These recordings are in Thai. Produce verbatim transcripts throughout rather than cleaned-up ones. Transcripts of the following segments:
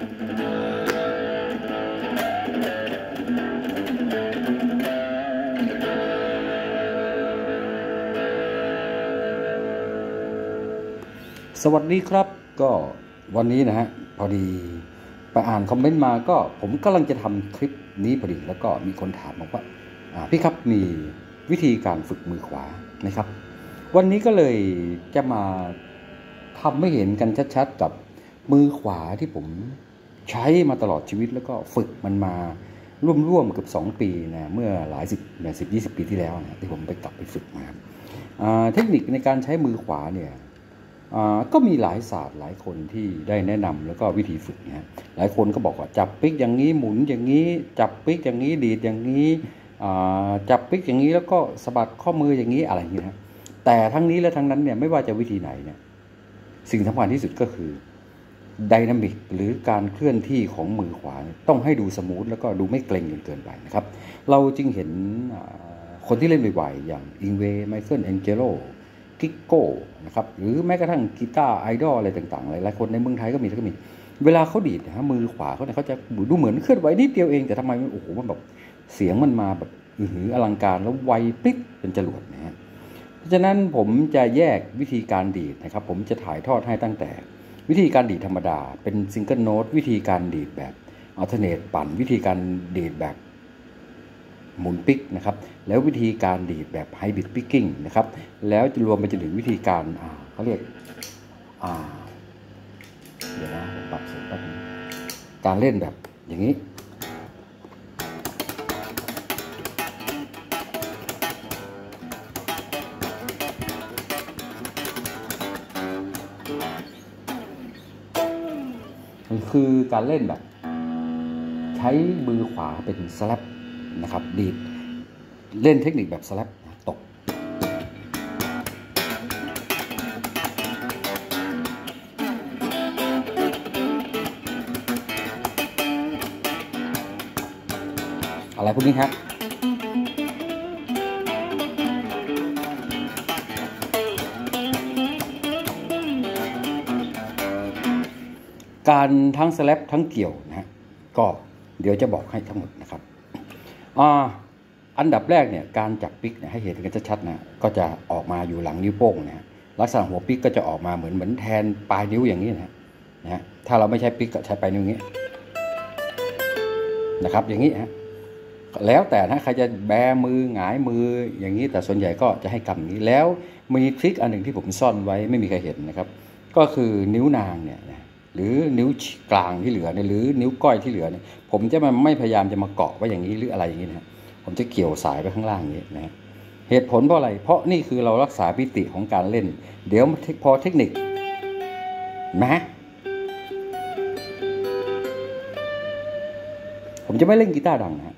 สวัสดีครับก็วันนี้นะฮะพอดีไปอ่านคอมเมนต์มาก็ผมกำลังจะทำคลิปนี้พอดีแล้วก็มีคนถามบอกว่าพี่ครับมีวิธีการฝึกมือขวาไหมครับวันนี้ก็เลยจะมาทำให้เห็นกันชัดๆกับมือขวาที่ผมใช้มาตลอดชีวิตแล้วก็ฝึกมันมาร่วมๆเกือบสองปีนะเมื่อหลายสิบสิบยี่สิบปีที่แล้วนะที่ผมไปกลับไปฝึกมาเทคนิคในการใช้มือขวาเนี่ยก็มีหลายศาสตร์หลายคนที่ได้แนะนำแล้วก็วิธีฝึกนะหลายคนก็บอกว่าจับปิกอย่างนี้หมุนอย่างนี้จับปิกอย่างนี้ดีดอย่างนี้จับปิกอย่างนี้แล้วก็สะบัดข้อมืออย่างนี้อะไรอย่างนี้นะแต่ทั้งนี้และทั้งนั้นเนี่ยไม่ว่าจะวิธีไหนเนี่ยสิ่งสำคัญที่สุดก็คือไดนามิกหรือการเคลื่อนที่ของมือขวาต้องให้ดูสมูทแล้วก็ดูไม่เกร็งจนเกินไปนะครับเราจึงเห็นคนที่เล่นบ่อยๆอย่างอิงเวย์ไมเคิลแองเจโลกิโก้นะครับหรือแม้กระทั่งกีตาร์ไอดอลอะไรต่างๆหลายๆคนในเมืองไทยก็มีก็มีเวลาเขาดีดนะมือขวาเขาเนี่ยเขาจะดูเหมือนเคลื่อนไหวนิดเดียวเองแต่ทำไมโอ้โหมันแบบเสียงมันมาแบบอื้อหืออลังการแล้วไวปิ๊บเป็นจรวดนะฮะเพราะฉะนั้นผมจะแยกวิธีการดีดนะครับผมจะถ่ายทอดให้ตั้งแต่วิธีการดีดธรรมดาเป็นซิงเกิลโน้ตวิธีการดีดแบบอัลเทอร์เนทปั่นวิธีการดีดแบบหมุนปิกนะครับแล้ววิธีการดีดแบบไฮบริดปิกกิ้งนะครับแล้วจะรวมไปจนถึงวิธีการอ่าเขาเรียกอ่าเดี๋ยวนะปรับเสียงแป๊บนึงการเล่นแบบอย่างนี้มันคือการเล่นแบบใช้มือขวาเป็นสแลปนะครับดีดเล่นเทคนิคแบบสแลปตกอะไรพวกนี้ครับการทั้งสแลปทั้งเกี่ยวนะฮะก็เดี๋ยวจะบอกให้ทั้งหมดนะครับอ่าอันดับแรกเนี่ยการจับปิกเนี่ยให้เห็นกันชัดๆนะก็จะออกมาอยู่หลังนิ้วโป้งนะฮะลักษณะหัวปิกก็จะออกมาเหมือนเหมือนแทนปลายนิ้วอย่างนี้นะนะฮะถ้าเราไม่ใช้ปิกก็ใช้ปลายนิ้วอย่างนี้นะครับอย่างนี้ฮะแล้วแต่ถ้าใครจะแบมือหงายมืออย่างนี้แต่ส่วนใหญ่ก็จะให้กำนี้แล้วมีทริคอันหนึ่งที่ผมซ่อนไว้ไม่มีใครเห็นนะครับก็คือนิ้วนางเนี่ยหรือนิ้วกลางที่เหลือเนี่ยหรือนิ้วก้อยที่เหลือเนี่ยผมจะมาไม่พยายามจะมาเกาะไว้อย่างนี้หรืออะไรอย่างนี้นะผมจะเกี่ยวสายไปข้างล่างอย่างนี้นะเหตุผลเพราะอะไรเพราะนี่คือเรารักษามิติของการเล่นเดี๋ยวพอเทคนิคนะผมจะไม่เล่นกีตาร์ดังนะ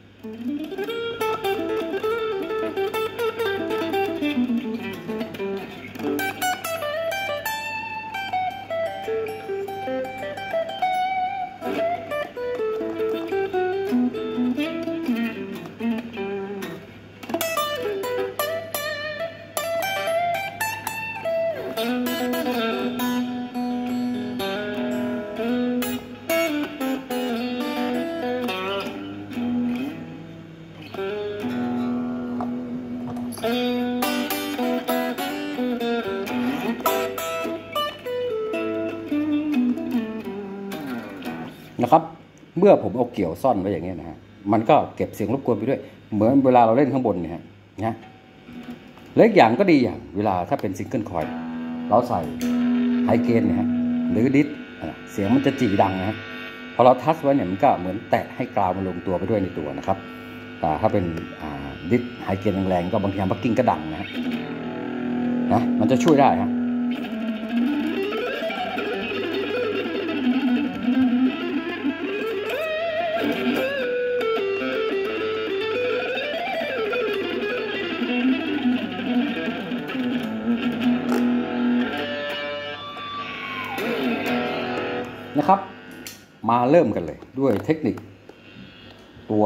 นะครับเมื่อผมเอาเกี่ยวซ่อนไว้อย่างนี้นะฮะมันก็เก็บเสียงรบกวนไปด้วยเหมือนเวลาเราเล่นข้างบนเนี่ยนะเล็กอย่างก็ดีอย่างเวลาถ้าเป็นซิงเกิลคอยล์เราใส่ไฮเกนเนี่ยฮะหรือดิสเสียงมันจะจีดังนะฮะพอเราทัชไว้เนี่ยมันก็เหมือนแตะให้กราวมันลงตัวไปด้วยในตัวนะครับแต่ถ้าเป็นดิสไฮเกนแรงๆก็บางทีบักกิ้งก็ดังนะนะมันจะช่วยได้ฮะนะครับมาเริ่มกันเลยด้วยเทคนิคตัว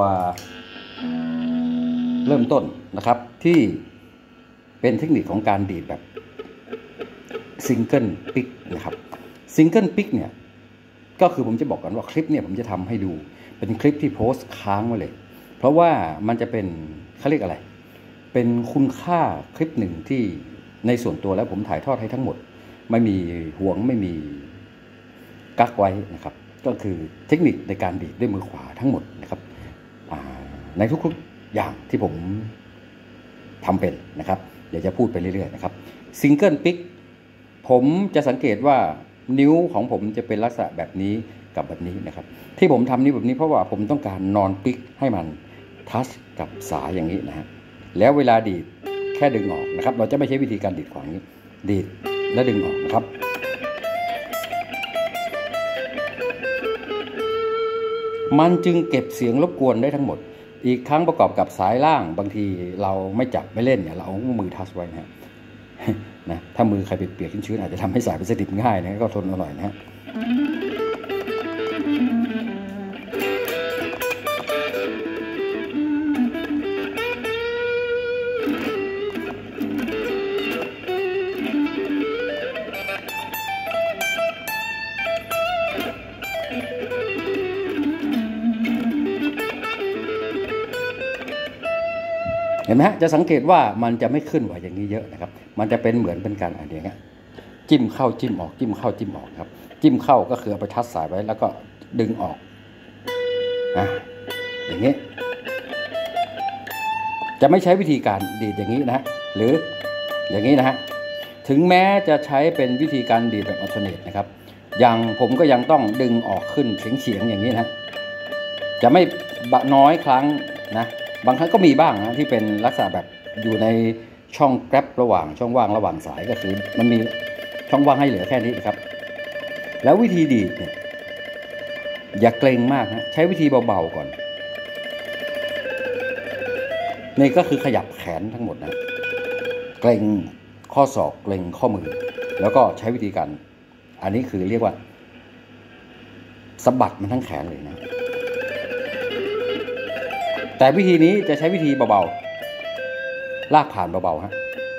เริ่มต้นนะครับที่เป็นเทคนิคของการดีดแบบซิงเกิลปิกนะครับซิงเกิลปิกเนี่ยก็คือผมจะบอกกันว่าคลิปเนี่ยผมจะทำให้ดูเป็นคลิปที่โพสต์ค้างไว้เลยเพราะว่ามันจะเป็นเขาเรียกอะไรเป็นคุณค่าคลิปหนึ่งที่ในส่วนตัวแล้วผมถ่ายทอดให้ทั้งหมดไม่มีห่วงไม่มีกักไว้นะครับก็คือเทคนิคในการดีดด้วยมือขวาทั้งหมดนะครับในทุกๆอย่างที่ผมทำเป็นนะครับเดี๋ยวจะพูดไปเรื่อยๆนะครับซิงเกิลปิกผมจะสังเกตว่านิ้วของผมจะเป็นลักษณะแบบนี้กับแบบนี้นะครับที่ผมทำนิ้วแบบนี้เพราะว่าผมต้องการนอนปิกให้มันทัชกับสายอย่างนี้นะฮะแล้วเวลาดีดแค่ดึงออกนะครับเราจะไม่ใช้วิธีการดีดขวางนี้ดีดและดึงออกนะครับมันจึงเก็บเสียงรบกวนได้ทั้งหมดอีกครั้งประกอบกับสายล่างบางทีเราไม่จับไม่เล่นเนี่ยเราเอามือทัชไว้นะฮะนะถ้ามือใครเปียกๆชื้นๆอาจจะทำให้สายเป็นสนิมง่ายนะก็ทนหน่อยนะฮะเห็นไหมฮะจะสังเกตว่ามันจะไม่ขึ้นไหวอย่างนี้เยอะนะครับมันจะเป็นเหมือนเป็นการอะไรอย่างเงี้ยจิ้มเข้าจิ้มออกจิ้มเข้าจิ้มออกครับจิ้มเข้าก็คือเอาไปทัชสายไว้แล้วก็ดึงออกอ่ะอย่างนี้จะไม่ใช้วิธีการดีดอย่างนี้นะฮะหรืออย่างนี้นะฮะถึงแม้จะใช้เป็นวิธีการดีดแบบอัลเทอร์เนทนะครับอย่างผมก็ยังต้องดึงออกขึ้นเฉียงๆอย่างนี้นะจะไม่น้อยครั้งนะบางครั้งก็มีบ้างนะที่เป็นลักษณะแบบอยู่ในช่องแกร็บระหว่างช่องว่างระหว่างสายก็คือมันมีช่องว่างให้เหลือแค่นี้นะครับแล้ววิธีดีดเนี่ยอย่าเกรงมากนะใช้วิธีเบาๆก่อนนี่ก็คือขยับแขนทั้งหมดนะเกรงข้อศอกเกรงข้อมือแล้วก็ใช้วิธีการอันนี้คือเรียกว่าสะบัดมันทั้งแขนเลยนะแต่วิธีนี้จะใช้วิธีเบาๆลากผ่านเบาๆฮะ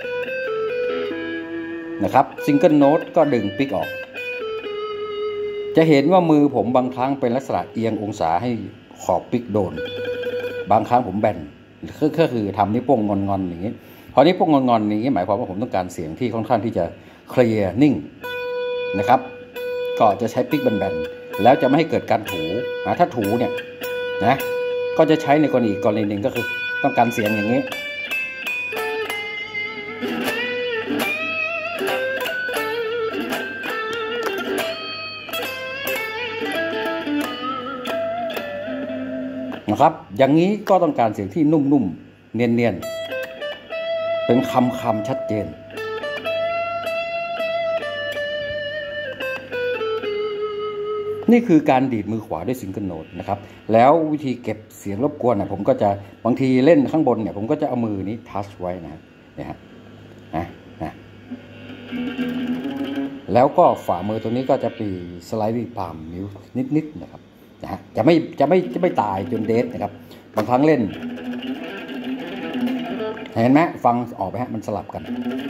นะครับซิงเกิลโน้ตก็ดึงปิกออกจะเห็นว่ามือผมบางครั้งเป็นลักษณะเอียงองศาให้ขอบปิกโดนบางครั้งผมแบนก็คือทำนิ้วโป้งงอนๆอย่างนี้พอนิ้วโป้งงอนๆอย่างนี้หมายความว่าผมต้องการเสียงที่ค่อนข้างที่จะเคลียร์นิ่งนะครับก็จะใช้ปิกแบนๆแล้วจะไม่ให้เกิดการถูถ้าถูเนี่ยนะก็จะใช้ในกรณีอีกกรณีหนึ่งก็คือต้องการเสียงอย่างนี้นะครับอย่างนี้ก็ต้องการเสียงที่นุ่มๆเนียนๆเป็นคำคำชัดเจนนี่คือการดีดมือขวาด้วยซิงเกิลโน้ตนะครับแล้ววิธีเก็บเสียงรบกวนนะผมก็จะบางทีเล่นข้างบนเนี่ยผมก็จะเอามือนี้ทัชไว้นะเนี่ยฮะนะนะแล้วก็ฝ่ามือตัวนี้ก็จะปีสไลด์ปามนิ้วนิดๆนะครับนะฮะจะไม่จะไม่จะไม่ตายจนเดทนะครับบางครั้งเล่นเห็นไหมฟังออกไหมฮะมันสลับกัน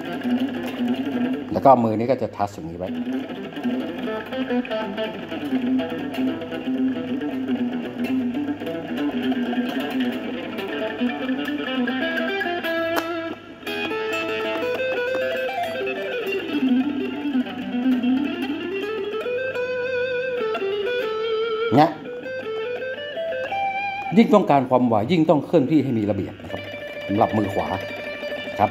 แล้วก็มือนี้ก็จะทัชอย่างนี้ไว้เนี่ยยิ่งต้องการความไวยิ่งต้องเคลื่อนที่ให้มีระเบียบนะครับสำหรับมือขวาครับ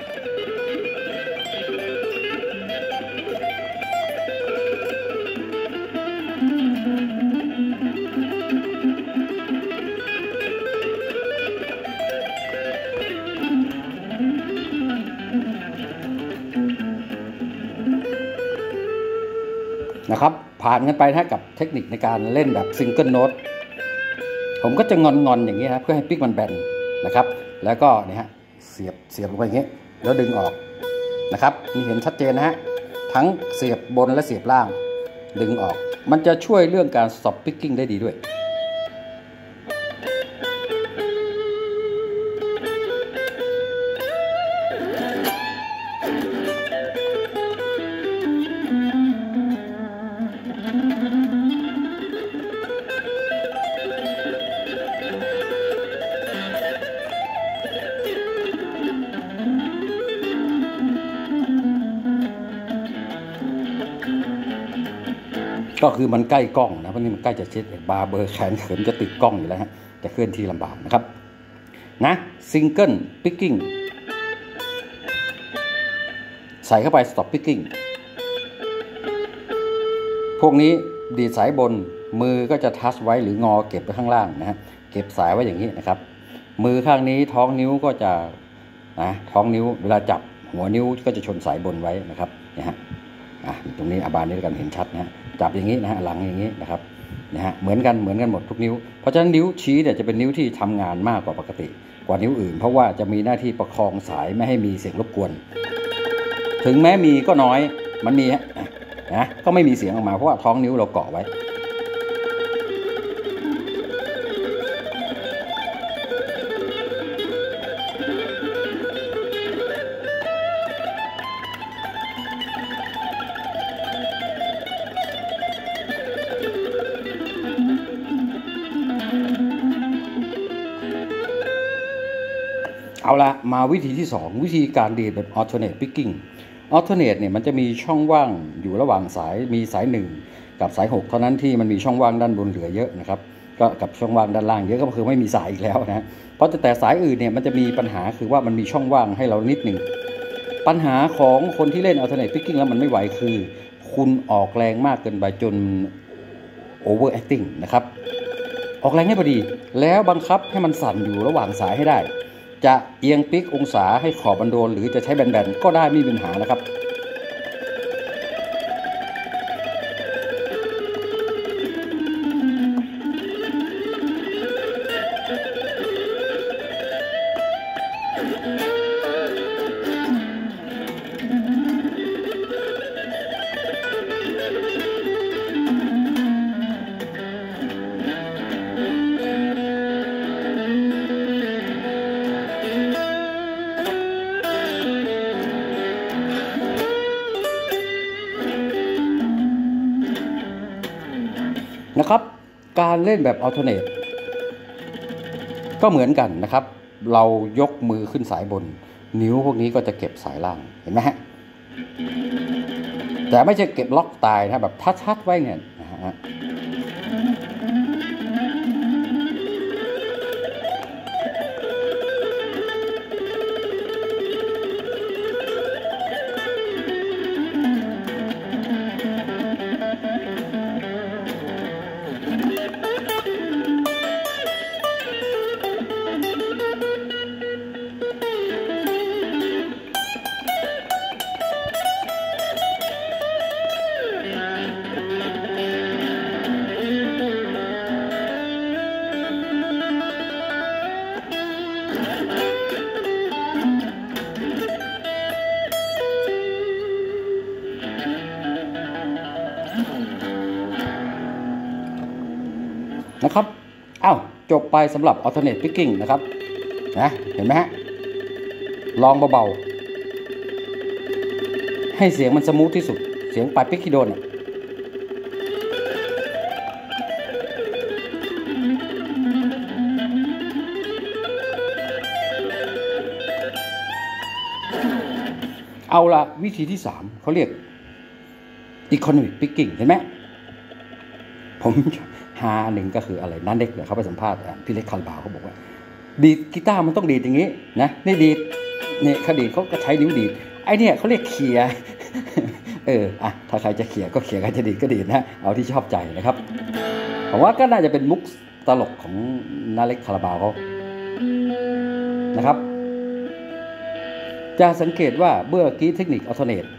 นะครับผ่านกันไปนะกับเทคนิคในการเล่นแบบซิงเกิลโน้ตผมก็จะงอนๆอย่างนี้นะเพื่อให้ปิกมันแบนนะครับแล้วก็นี่ฮะเสียบเสียบลงไปอย่างนี้แล้วดึงออกนะครับนี่เห็นชัดเจนนะฮะทั้งเสียบบนและเสียบล่างดึงออกมันจะช่วยเรื่องการ stop picking ได้ดีด้วยก็คือมันใกล้กล้องนะเพราะนี่มันใกล้จะเช็ดบาร์เบอร์แขนเขินจะติดกล้องอยู่แล้วฮะจะเคลื่อนที่ลำบากนะครับนะซิงเกิลปิกกิ้งใส่เข้าไป stop picking พวกนี้ดีดสายบนมือก็จะทัชไว้หรืองอเก็บไปข้างล่างนะฮะเก็บสายไว้อย่างนี้นะครับมือข้างนี้ท้องนิ้วก็จะนะท้องนิ้วเวลาจับหัวนิ้วก็จะชนสายบนไว้นะครับนะฮะอ่ะตรงนี้อาบานนี้กันเห็นชัดนะฮะจับอย่างนี้นะฮะหลังอย่างนี้นะครับนะฮะเหมือนกันเหมือนกันหมดทุกนิ้วเพราะฉะนั้นนิ้วชี้เนี่ยจะเป็นนิ้วที่ทำงานมากกว่าปกติกว่านิ้วอื่นเพราะว่าจะมีหน้าที่ประคองสายไม่ให้มีเสียงรบกวนถึงแม้มีก็น้อยมันมีฮะนะก็ไม่มีเสียงออกมาเพราะว่าท้องนิ้วเราเกาะไว้เอาละมาวิธีที่สองวิธีการดีดแบบ alternate picking alternate เนี่ยมันจะมีช่องว่างอยู่ระหว่างสายมีสายหนึ่งกับสายหกเท่านั้นที่มันมีช่องว่างด้านบนเหลือเยอะนะครับก็กับช่องว่างด้านล่างเยอะก็คือไม่มีสายอีกแล้วนะเพราะแต่สายอื่นเนี่ยมันจะมีปัญหาคือว่ามันมีช่องว่างให้เรานิดหนึ่งปัญหาของคนที่เล่น alternate picking แล้วมันไม่ไหวคือคุณออกแรงมากเกินไปจน over acting นะครับออกแรงให้พอดีแล้วบังคับให้มันสั่นอยู่ระหว่างสายให้ได้จะเอียงปิกองศาให้ขอบมันโดนหรือจะใช้แบนๆก็ได้ไม่มีปัญหานะครับนะครับการเล่นแบบ alternate ก็เหมือนกันนะครับเรายกมือขึ้นสายบนนิ้วพวกนี้ก็จะเก็บสายล่างเห็นไหมฮะแต่ไม่ใช่เก็บล็อกตายนะแบบทัดๆไว้เนี่ยนะฮะนะครับอ้าวจบไปสำหรับ alternate picking นะครับนะเห็นไหมฮะลองเบาๆให้เสียงมันสมูทที่สุดเสียงปลายปิกที่โดนเอาละวิธีที่สามเขาเรียก economic picking เห็นไหมผมฮาหนึ่งก็คืออะไรนั่นเด็กเลยเขาไปสัมภาษณ์พี่เล็กคาราบาวเขาบอกว่าดีดกีตาร์มันต้องดีดอย่างนี้นะนี่ดีดเนี่ยเขาดีดเขาก็ใช้นิ้วดีดไอเนี่ยเขาเรียกเขี่ยเอออ่ะถ้าใครจะเขี่ยก็เขี่ยใครจะดีดก็ดีดนะเอาที่ชอบใจนะครับผมว่าก็น่าจะเป็นมุกตลกของน้าเล็กคาราบาวเขานะครับจะสังเกตว่าเมื่อกี้เทคนิคอัลเทอร์เนท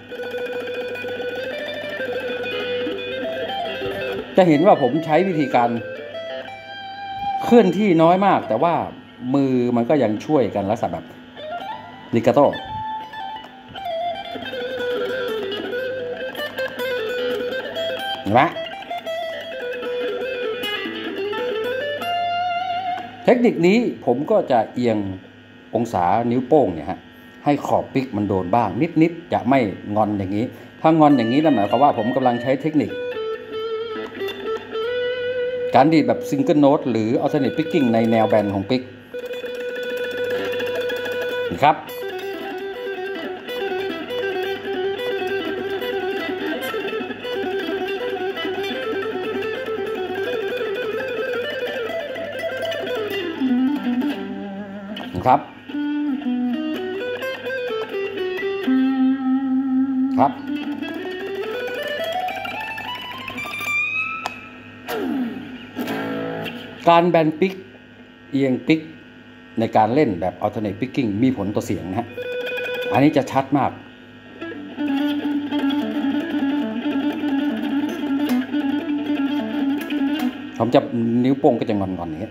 จะเห็นว่าผมใช้วิธีการเคลื่อนที่น้อยมากแต่ว่ามือมันก็ยังช่วยกันลักษณะแบบลิกาโต้เห็นไหมเทคนิคนี้ผมก็จะเอียงองศานิ้วโป้งเนี่ยฮะให้ขอบปิกมันโดนบ้างนิดๆจะไม่งอนอย่างนี้ถ้างอนอย่างนี้นั่นหมายความว่าผมกำลังใช้เทคนิคการดีดแบบซิงเกิลโน้ตหรือ alternate picking ในแนวแบนของปิกนะครับครับครับการแบนปิกเอียงปิกในการเล่นแบบ alternate picking มีผลต่อเสียงนะฮะอันนี้จะชัดมากผมจะนิ้วโป้งก็จะงอนๆอย่างนี้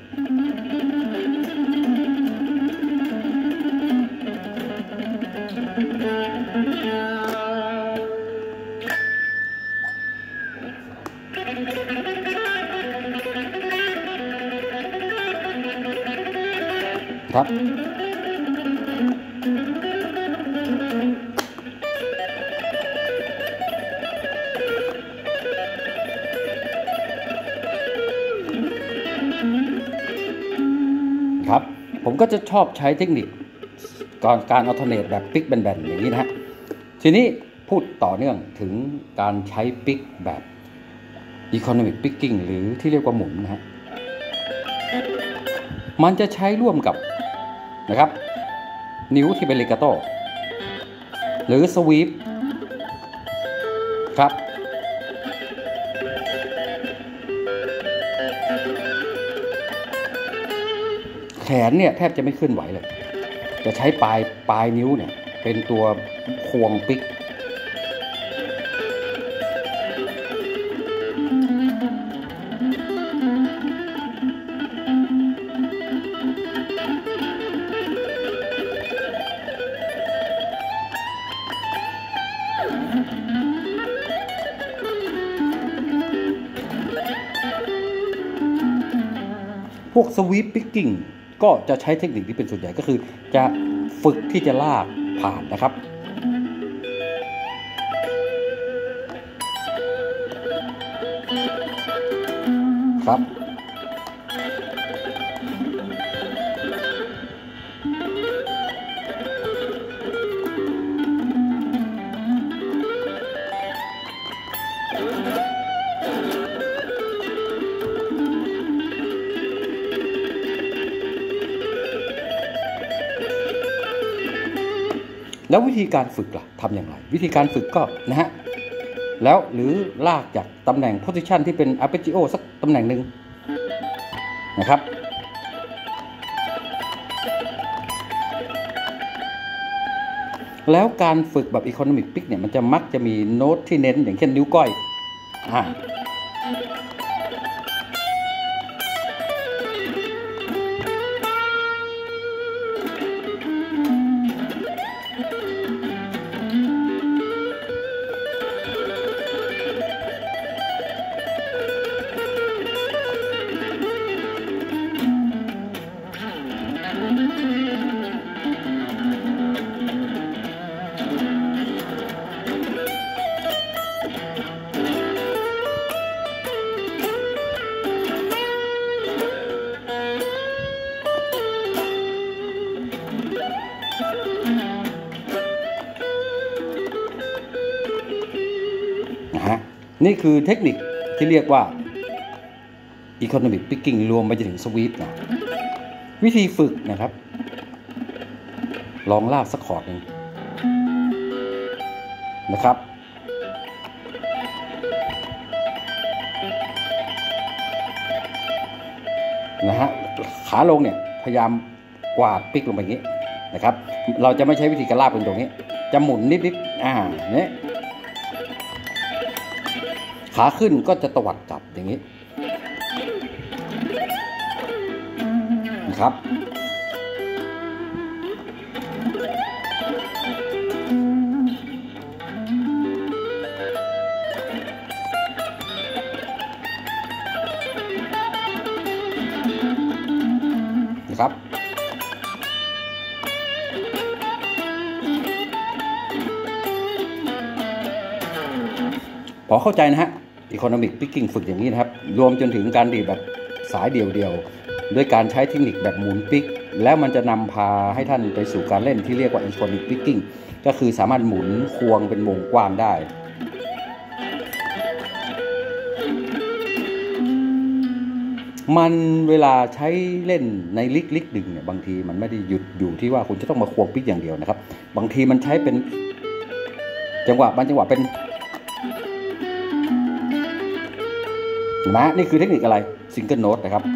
ครับครับผมก็จะชอบใช้เทคนิคการการอัลเทอร์เนทแบบปิกแบนๆอย่างนี้นะฮะทีนี้พูดต่อเนื่องถึงการใช้ปิกแบบ economic picking หรือที่เรียกว่าหมุนนะฮะมันจะใช้ร่วมกับนะครับนิ้วที่เป็นเลกาโต้หรือสวีปครับแขนเนี่ยแทบจะไม่เคลื่อนไหวเลยจะใช้ปลายปลายนิ้วเนี่ยเป็นตัวควงปิกพวกสวีปปิกกิ้งก็จะใช้เทคนิคที่เป็นส่วนใหญ่ก็คือจะฝึกที่จะลากผ่านนะครับครับแล้ววิธีการฝึกล่ะทำอย่างไรวิธีการฝึกก็นะฮะแล้วหรือลากจากตำแหน่ง position ที่เป็น arpeggio สักตำแหน่งหนึ่งนะครับแล้วการฝึกแบบ economic pick เนี่ยมันจะมักจะมีโน้ตที่เน้นอย่างเช่นนิ้วก้อยอ่านี่คือเทคนิคที่เรียกว่า economic picking รวมไปจนถึงสวีปนะวิธีฝึกนะครับลองลากสักคอร์ดหนึ่งนะครับนะฮะขาลงเนี่ยพยายามกวาดปิกลงไปอย่างนี้นะครับเราจะไม่ใช้วิธีการลากเป็นตรงนี้จะหมุนนิดๆอ่าเนี่ยขาขึ้นก็จะตวัดกลับอย่างนี้นะครับนะครับพอเข้าใจนะฮะEconomic Picking ฝึกอย่างนี้นะครับรวมจนถึงการดีดแบบสายเดี่ยวๆด้วยการใช้เทคนิคแบบหมุนปิกแล้วมันจะนำพาให้ท่านไปสู่การเล่นที่เรียกว่า Economic Picking ก็คือสามารถหมุนควงเป็นวงกว้างได้มันเวลาใช้เล่นในลิกลิกหนึ่งเนี่ยบางทีมันไม่ได้หยุดอยู่ที่ว่าคุณจะต้องมาควงปิกอย่างเดียวนะครับบางทีมันใช้เป็นจังหวะบางจังหวะเป็นนะนี่คือเทคนิคอะไรซิงเกิลโน้ตนะครับ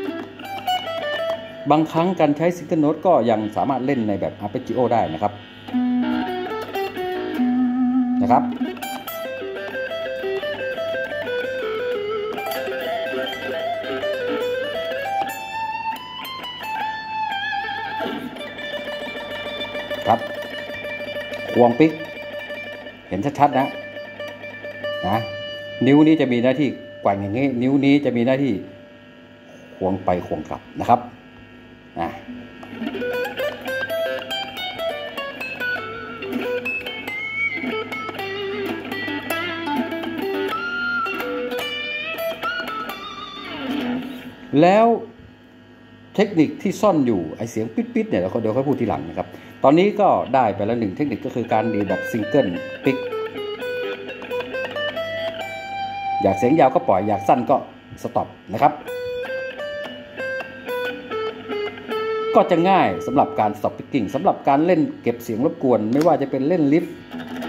บางครั้งการใช้ซิงเกิลโน้ตก็ยังสามารถเล่นในแบบอาร์เปจิโอได้นะครับนะครับครับควงปิกเห็นชัดๆนะนะนิ้วนี้จะมีหน้าที่แกว่งอย่างนี้นิ้วนี้จะมีหน้าที่ควงไปควงกลับนะครับนะแล้วเทคนิคที่ซ่อนอยู่ไอเสียงปิดๆเนี่ยเราเดี๋ยวค่อยพูดทีหลังนะครับตอนนี้ก็ได้ไปแล้วหนึ่งเทคนิคก็คือการดีแบบซิงเกิลปิกอยากเสียงยาวก็ปล่อยอยากสั้นก็สต็อปนะครับก็จะง่ายสำหรับการสต็อปปิกกิ้งสำหรับการเล่นเก็บเสียงรบกวนไม่ว่าจะเป็นเล่นลิฟต์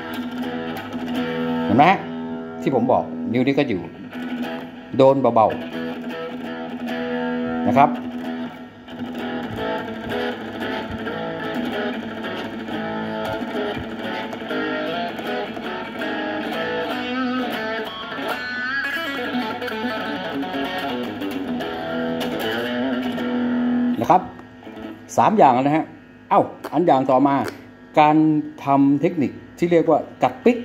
เห็นไหมที่ผมบอกนิ้วนี้ก็อยู่โดนเบาๆนะครับนะครับสามอย่างนะฮะเอ้าอันอย่างต่อมาการทำเทคนิคที่เรียกว่ากัดปิก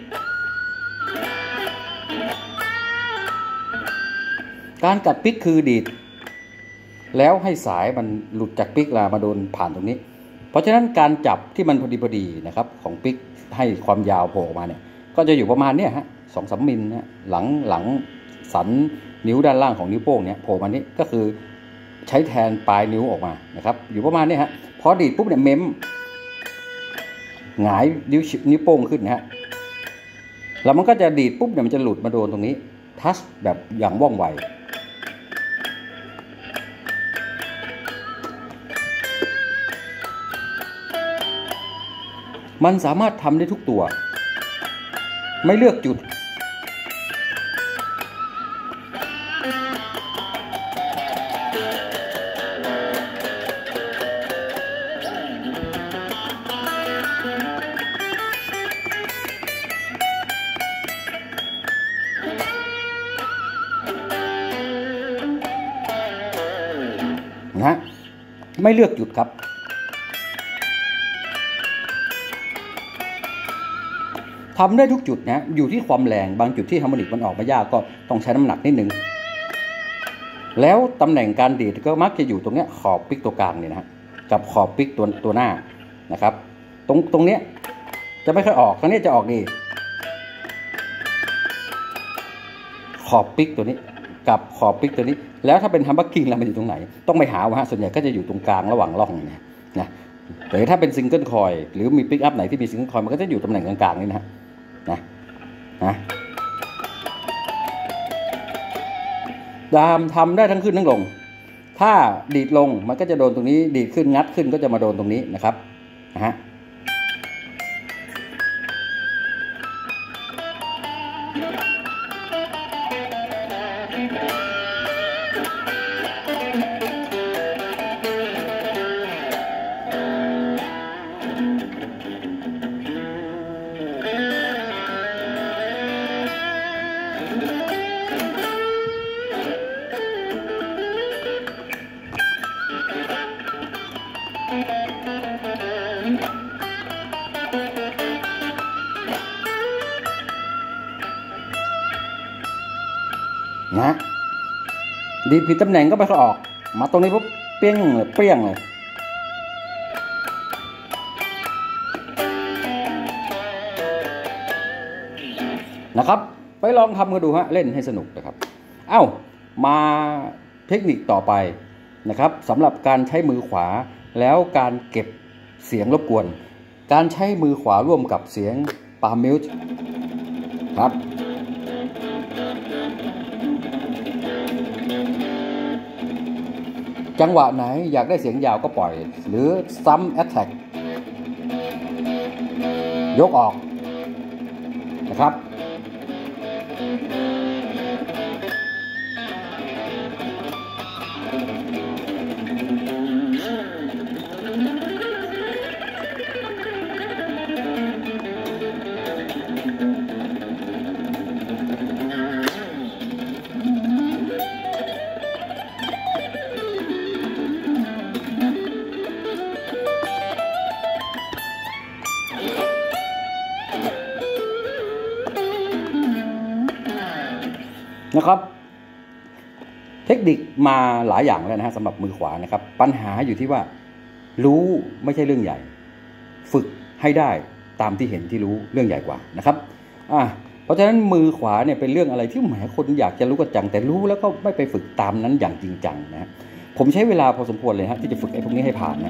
การกัดปิกคือดีดแล้วให้สายมันหลุดจากปิกลามาโดนผ่านตรงนี้เพราะฉะนั้นการจับที่มันพอดีพอดีนะครับของปิกให้ความยาวโผล่ออกมาเนี่ยก็จะอยู่ประมาณเนี้ยฮะสองสามมิลนะหลังหลังสันนิ้วด้านล่างของนิ้วโป้งเนี่ยโผล่มานี้ก็คือใช้แทนปลายนิ้วออกมานะครับอยู่ประมาณนี้ฮะพอดีดปุ๊บเนี่ยเม้มหงายนิ้วนิ้วโป้งขึ้นนะฮะแล้วมันก็จะดีดปุ๊บเนี่ยมันจะหลุดมาโดนตรงนี้ทัชแบบอย่างว่องไวมันสามารถทำได้ทุกตัวไม่เลือกจุดนะไม่เลือกจุดครับทำได้ทุกจุดนะอยู่ที่ความแรงบางจุดที่ฮาร์โมนิกมันออกมายากก็ต้องใช้น้ำหนักนิดนึงแล้วตำแหน่งการดีดก็มักจะอยู่ตรงเนี้ยขอบปิกตัวกลางเนี่ยนะฮะกับขอบปิกตัวตัวหน้านะครับตรงตรงเนี้ยจะไม่ค่อยออกครั้งนี้จะออกดีขอบปิกตัวนี้กับขอบปิกตัวนี้แล้วถ้าเป็นฮัมบักกิ้งแล้วมันอยู่ตรงไหนต้องไปหาว่าฮะส่วนใหญ่ก็จะอยู่ตรงกลางระหว่างร่องเนี่ยนะแต่ถ้าเป็นซิงเกิลคอยหรือมีปิกอัพไหนที่มีซิงเกิลคอยมันก็จะอยู่ตำแหน่งกลางๆนี่นะนะนะดามทำได้ทั้งขึ้นทั้งลงถ้าดีดลงมันก็จะโดนตรงนี้ดีดขึ้นงัดขึ้นก็จะมาโดนตรงนี้นะครับนะฮะนะดีผิดตำแหน่งก็ไปเขาออกมาตรงนี้ปุ๊บเปี้ยงเลยเปรี้ยงเลยนะครับไปลองทำกันดูฮะเล่นให้สนุกนะครับเอ้ามาเทคนิคต่อไปนะครับสำหรับการใช้มือขวาแล้วการเก็บเสียงรบกวนการใช้มือขวาร่วมกับเสียงปาล์มมิวส์ครับจังหวะไหนอยากได้เสียงยาวก็ปล่อยหรือซ้ำแอทแทกยกออกนะครับนะครับเทคนิคมาหลายอย่างแล้วนะฮะสำหรับมือขวานะครับปัญหาอยู่ที่ว่ารู้ไม่ใช่เรื่องใหญ่ฝึกให้ได้ตามที่เห็นที่รู้เรื่องใหญ่กว่านะครับอ่าเพราะฉะนั้นมือขวาเนี่ยเป็นเรื่องอะไรที่แหมคนอยากจะรู้กันจังแต่รู้แล้วก็ไม่ไปฝึกตามนั้นอย่างจริงจังนะผมใช้เวลาพอสมควรเลยฮะที่จะฝึกไอ้พวกนี้ให้ผ่านนะ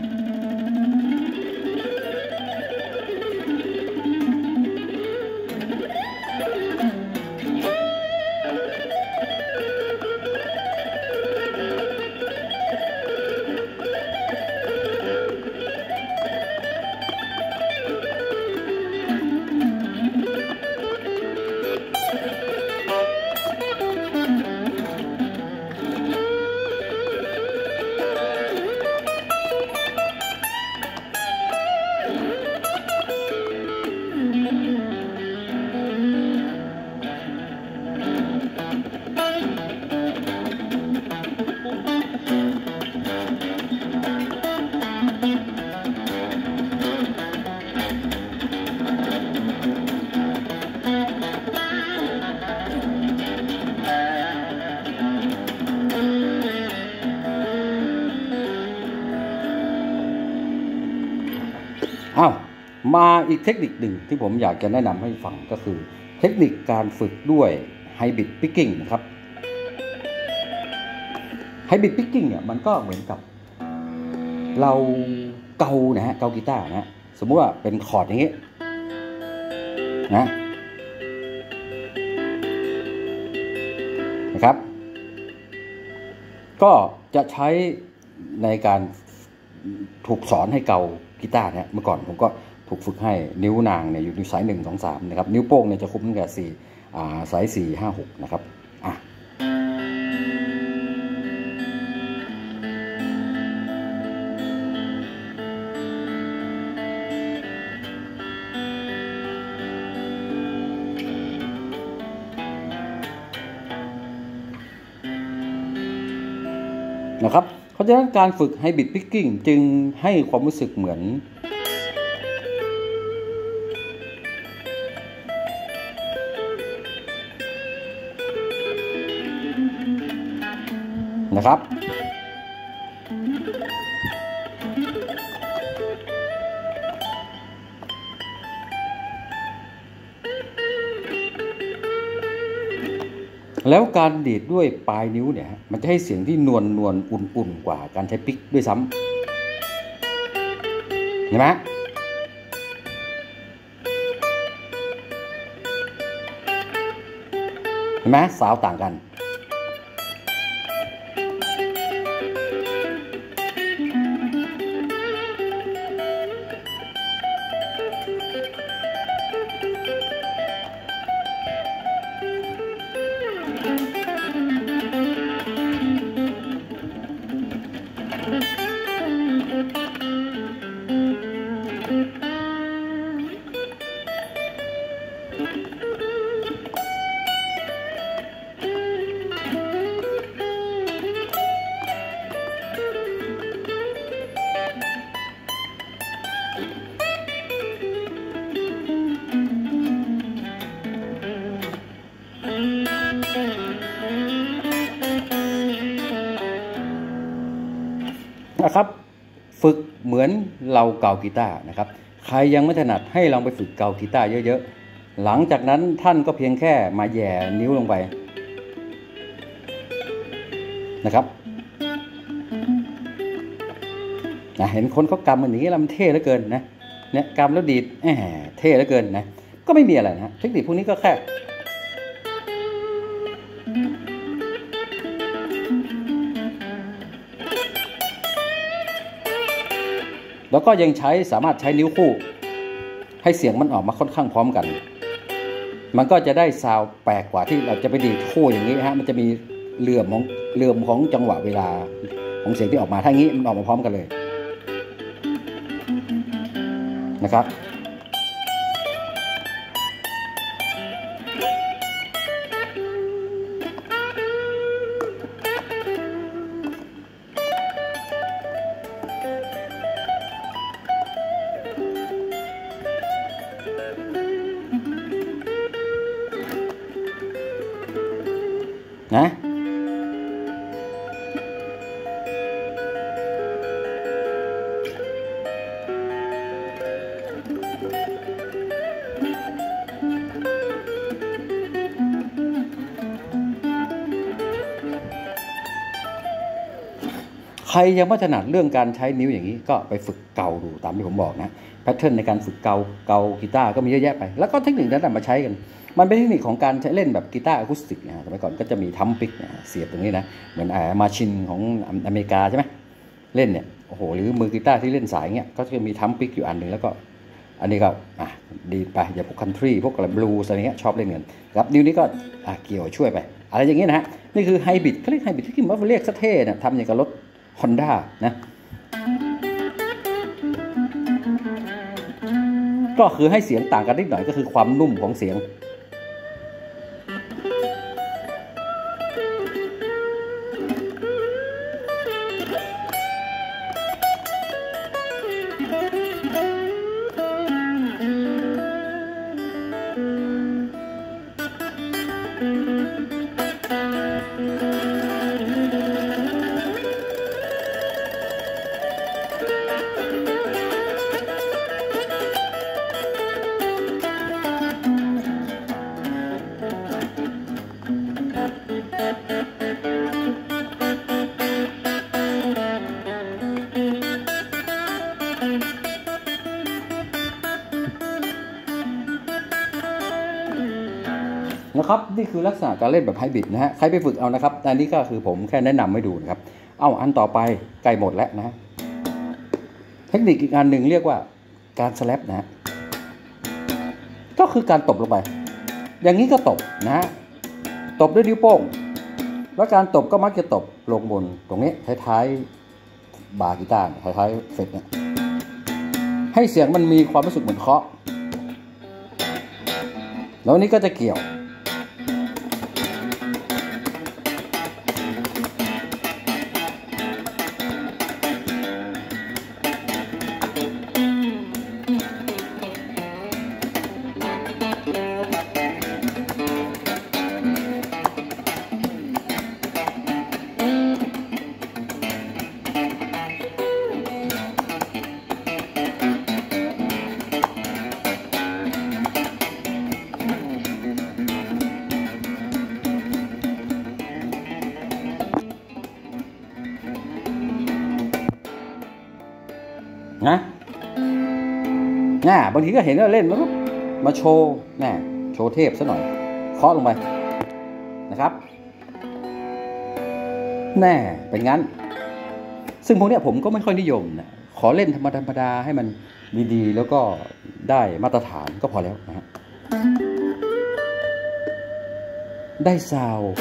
อ้าวมาอีกเทคนิคหนึ่งที่ผมอยากจะแนะนำให้ฟังก็คือเทคนิคการฝึกด้วยไฮบริดพิกกิ้งนะครับไฮบริดพิกกิ้งเนี่ยมันก็เหมือนกับเราเกานะฮะเกากีตาร์นะสมมติว่าเป็นคอร์ดอย่างนี้นะนะครับก็จะใช้ในการถูกสอนให้เกากีตาร์เนี่ยเมื่อก่อนผมก็ถูกฝึกให้นิ้วนางเนี่ยอยู่ในสายหนึ่งสองสามนะครับนิ้วโป้งเนี่ยจะคุมตั้งแต่สี่อ่าสายสี่ห้าหกนะครับอ่ะนะครับเพราะฉะนั้นการฝึกไฮบริดพิกกิ้งจึงให้ความรู้สึกเหมือนนะครับแล้วการดีดด้วยปลายนิ้วเนี่ยมันจะให้เสียงที่นวลนวลอุ่นๆกว่าการใช้ปิกด้วยซ้ำเห็นไหมเห็นไหมสาวต่างกันนะครับฝึกเหมือนเราเกากีตาร์นะครับใครยังไม่ถนัดให้ลองไปฝึกเกากีตาร์เยอะๆหลังจากนั้นท่านก็เพียงแค่มาแย่นิ้วลงไปนะครับนะเห็นคนเขากำมันอย่างนี้แล้วมันเท่เหลือเกินนะเนี่ยกำแล้วดีดแหมเท่เหลือเกินนะก็ไม่มีอะไรนะเทคนิคพวกนี้ก็แค่แล้วก็ยังใช้สามารถใช้นิ้วคู่ให้เสียงมันออกมาค่อนข้างพร้อมกันมันก็จะได้ซาวด์แปลกกว่าที่เราจะไปดีดคู่อย่างนี้ฮะมันจะมีเหลื่อมของเหลื่อมของจังหวะเวลาของเสียงที่ออกมาถ้างี้มันออกมาพร้อมกันเลยนะครับนะใครยังไม่ถนัดเรื่องการใช้นิ้วอย่างนี้ก็ไปฝึกเกาดูตามที่ผมบอกนะแพทเทิร์นในการฝึกเกาเกากีตาร์ก็มีเยอะแยะไปแล้วก็เทคนิคนั้นมาใช้กันมันเป็นเทคนิคของการใช้เล่นแบบกีตาร์อะคูสติกนะสมัยก่อนก็จะมีทัมปิกนะเสียบตรงนี้นะเหมือนอ่ามาชินของอเมริกาใช่ไหมเล่นเนี่ยโอ้โหหรือมือกีตาร์ที่เล่นสายเงี้ยก็จะมีทัมปิกอยู่อันหนึ่งแล้วก็อันนี้ก็อ่ะดีไปอย่าพวกคันทรีพวกอะไรบลูส์อะไรเงี้ยชอบเล่นกันครับนิ้วนี้ก็อ่ะเกี่ยวช่วยไปอะไรอย่างเงี้ยนะฮะนี่คือไฮบริดเขาเรียกไฮบริดที่คิดว่าเรียกซะเท่นะทำอย่างกับรถฮอนด้านะก็คือให้เสียงต่างกันนิดหน่อยก็คือความนุ่มของเสียงนะครับนี่คือลักษณะการเล่นแบบไฮบริดนะฮะใครไปฝึกเอานะครับอันนี้ก็คือผมแค่แนะนำให้ดูนะครับเอาอันต่อไปใกล้หมดแล้วนะเทคนิคอีกอันหนึ่งเรียกว่าการสแลปนะฮะก็คือการตบลงไปอย่างนี้ก็ตบนะฮะตบด้วยนิ้วโป้งแล้วการตบก็มักจะตบลงบนตรงนี้ท้ายๆบาร์กีตาร์ท้ายๆเฟดเนี่ยให้เสียงมันมีความรู้สึกเหมือนเคาะแล้วนี้ก็จะเกี่ยวนะน่าบางทีก็เห็นว่าเล่นมาปุ๊บมาโชว์น่าโชว์เทพซะหน่อยเคาะลงไปนะครับแน่เป็นงั้นซึ่งพวกนี้ผมก็ไม่ค่อยนิยมนะขอเล่นธรรมดาธรรมดาให้มันดีๆแล้วก็ได้มาตรฐานก็พอแล้วนะฮะได้ซาวด์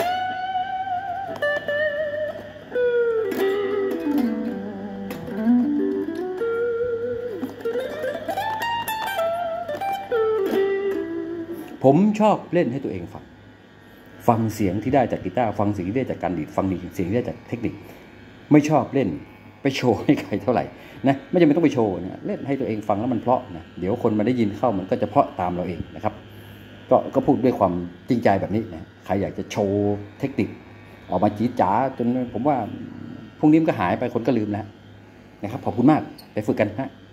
ผมชอบเล่นให้ตัวเองฟังฟังเสียงที่ได้จากกีตาร์ฟังเสียงที่ได้จากการดีดฟังดีเสียงที่ได้จากเทคนิคไม่ชอบเล่นไปโชว์ให้ใครเท่าไหร่นะไม่จำเป็นต้องไปโชว์นะเล่นให้ตัวเองฟังแล้วมันเพราะนะเดี๋ยวคนมาได้ยินเข้ามันก็จะเพราะตามเราเองนะครับก็ก็พูดด้วยความจริงใจแบบนี้นะใครอยากจะโชว์เทคนิคออกมาจี๊ดจ๋าจนผมว่าพรุ่งนี้มันก็หายไปคนก็ลืมแล้วนะครับขอบคุณมากไปฝึกกันฮะ